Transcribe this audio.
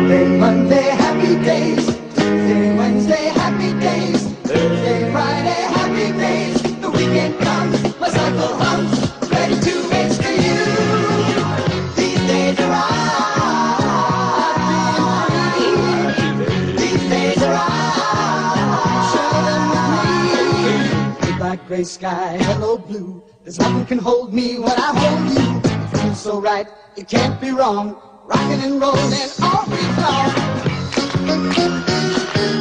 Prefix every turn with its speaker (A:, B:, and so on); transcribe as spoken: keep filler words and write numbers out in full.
A: Monday, Monday, happy days. Tuesday, Wednesday, happy days. Thursday, Friday, happy days. The weekend comes, my cycle hums, ready to race to you. These days are right. These days are right. Share them with me. Goodbye, gray sky, hello blue. There's nothing can hold me when I hold you. It feels so right, it can't be wrong. Rocking and rolling all week long.